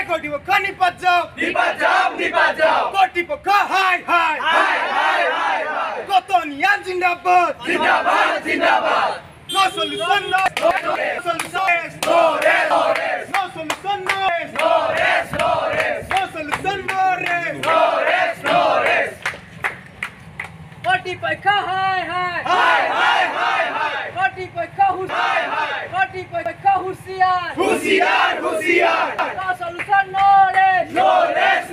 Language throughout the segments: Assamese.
কর্তৃপক্ষ নিপাত যাও কর্তৃপক্ষ হাই কত নিয়া জিন্দাবাদ No solution, no solution, no solution, no rest. কর্তৃপক্ষ হাই কর্তৃপক্ষ কর্তৃপক্ষ হুঁশিয়ার No solution, no rest.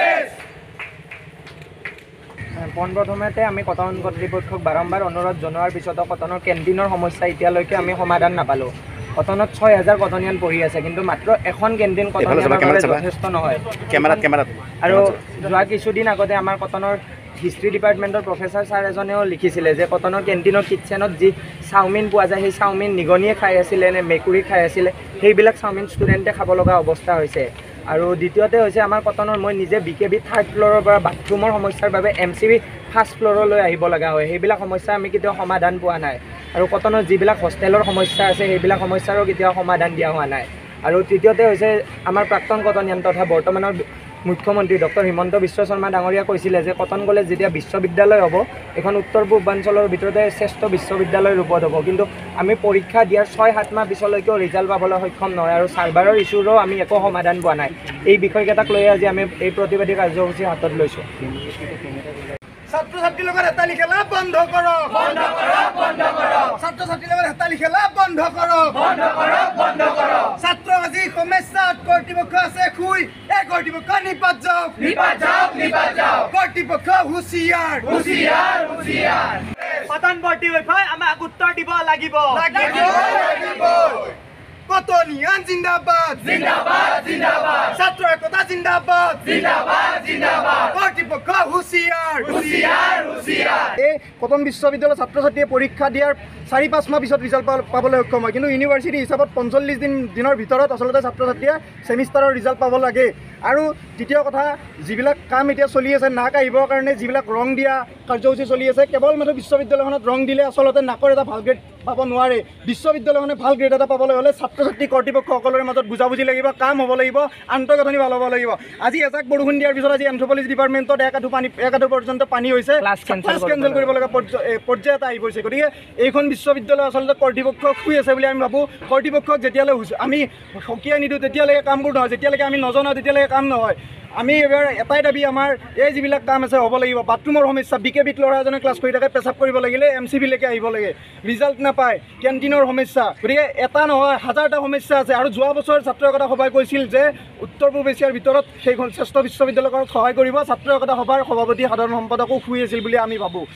পোনপ্ৰথমতে আমি কটন কৰ্তৃপক্ষক বাৰম্বাৰ অনুৰোধ জনোৱাৰ পিছতো কটনৰ কেণ্টিনৰ সমস্যা এতিয়ালৈকে আমি সমাধান নাপালোঁ। কটনত 6000 কটনিয়ান পঢ়ি আছে, কিন্তু মাত্ৰ এখন কেণ্টিন কটনিয়ানৰ বাবে যথেষ্ট নহয়। আৰু যোৱা কিছুদিন আগতে আমাৰ কটনৰ হিষ্ট্ৰী ডিপাৰ্টমেণ্টৰ প্ৰফেচাৰ ছাৰ এজনেও লিখিছিলে যে কটনৰ কেণ্টিনৰ কিটচেনত যি চাওমিন পোৱা যায় সেই চাওমিন নিগনিয়ে খাই আছিলে নে মেকুৰী খাই আছিলে, সেইবিলাক চাওমিন ষ্টুডেণ্টে খাব লগা অৱস্থা হৈছে। আৰু দ্বিতীয়তে হৈছে আমাৰ কটনৰ মই নিজে BKB 3rd ফ্ল'ৰৰ পৰা বাথৰুমৰ সমস্যাৰ বাবে MCB 1st ফ্ল'ৰলৈ আহিব লগা হয়। সেইবিলাক সমস্যা আমি কেতিয়াও সমাধান পোৱা নাই। আৰু কটনৰ যিবিলাক হোষ্টেলৰ সমস্যা আছে সেইবিলাক সমস্যাৰো কেতিয়াও সমাধান দিয়া হোৱা নাই। আৰু তৃতীয়তে হৈছে আমাৰ প্ৰাক্তন কটনিয়ান তথা বৰ্তমানৰ মুখ্যমন্ত্ৰী ডক্টৰ হিমন্ত বিশ্ব শৰ্মা ডাঙৰীয়া কৈছিলে যে কটন কলেজ যেতিয়া বিশ্ববিদ্যালয় হ'ব এখন উত্তৰ পূৰ্বাঞ্চলৰ ভিতৰতে শ্ৰেষ্ঠ বিশ্ববিদ্যালয় ৰূপত হ'ব, কিন্তু আমি পৰীক্ষা দিয়াৰ 6-7 মাহ পিছলৈকেও ৰিজাল্ট পাবলৈ সক্ষম নহয় আৰু চাৰ্ভাৰৰ ইছ্যুৰো আমি একো সমাধান পোৱা নাই। এই বিষয়কেইটাক লৈ আজি আমি এই প্ৰতিবাদী কাৰ্যসূচী হাতত লৈছোঁ। ছাত্ৰ ছাত্ৰীৰ লগত হেতালি খেলা বন্ধ কৰক ছাত্ৰ ছাত্ৰীৰ লগত হেতালি খেলা বন্ধ কৰক ছাত্ৰ আজি সমস্যাত কৰ্তৃপক্ষ আছে খুই এই কৰ্তৃপক্ষ নিপাত যাওক কৰ্তৃপক্ষ হুঁশিয়াৰ কটন কৰ্তৃপক্ষই আমাক উত্তৰ দিব লাগিব। কটনিয়ান জিন্দাবাদ ছাত্ৰ একতা জিন্দাবাদ কৰ্তৃপক্ষ হুঁশিয়াৰ এই কটন বিশ্ববিদ্যালয়ৰ ছাত্ৰ ছাত্ৰীয়ে পৰীক্ষা দিয়াৰ 4-5 মাহ পিছত ৰিজাল্ট পাবলৈ সক্ষম হয়, কিন্তু ইউনিভাৰ্চিটি হিচাপত 45 দিনৰ ভিতৰত আচলতে ছাত্ৰ ছাত্ৰীয়ে ছেমিষ্টাৰৰ ৰিজাল্ট পাব লাগে। আৰু দ্বিতীয় কথা, যিবিলাক কাম এতিয়া চলি আছে নাক আহিবৰ কাৰণে যিবিলাক ৰং দিয়া কাৰ্যসূচী চলি আছে, কেৱল মাত্ৰ বিশ্ববিদ্যালয়খনত ৰং দিলে আচলতে নাকৰ এটা ভাল গ্ৰেড পাব নোৱাৰে। বিশ্ববিদ্যালয়খনে ভাল গ্ৰেড এটা পাবলৈ হ'লে ছাত্ৰ ছাত্ৰী কৰ্তৃপক্ষসকলৰ মাজত বুজাবুজি লাগিব, কাম হ'ব লাগিব, আন্তঃগাঁথনি ভাল হ'ব লাগিব। আজি এজাক বৰষুণ দিয়াৰ পিছত আজি এন্থ্ৰপলজি ডিপাৰ্টমেণ্টত এক আঁঠু পৰ্যন্ত পানী হৈছে, ক্লাছ কেঞ্চেল কৰিব লগা পৰ্যায় এটা আহি পৰিছে। গতিকে এইখন বিশ্ববিদ্যালয় আচলতে কৰ্তৃপক্ষ শুই আছে বুলি আমি ভাবোঁ। কৰ্তৃপক্ষক যেতিয়ালৈ আমি সকীয়াই নিদিওঁ তেতিয়ালৈকে কামবোৰ নহয়, যেতিয়ালৈকে আমি নজনাওঁ তেতিয়ালৈকে কাম নহয়। আমি এবাৰ এটাই দাবী, আমাৰ এই যিবিলাক কাম আছে হ'ব লাগিব। বাথৰুমৰ সমস্যা, BKBত ল'ৰা এজনে ক্লাছ কৰি থাকে, পেচাব কৰিব লাগিলে MCBলৈকে আহিব লাগে, ৰিজাল্ট নাপায়। কেণ্টিনৰ সমস্যা, গতিকে এটা নহয় হাজাৰটা সমস্যা আছে। আৰু যোৱা বছৰ ছাত্ৰ একতা সভাই কৈছিল যে উত্তৰ পূব এছিয়াৰ ভিতৰত সেইখন শ্ৰেষ্ঠ বিশ্ববিদ্যালয়খনত সহায় কৰিব। ছাত্ৰ একতা সভাৰ সভাপতি সাধাৰণ সম্পাদকো শুই আছিল বুলি আমি ভাবোঁ।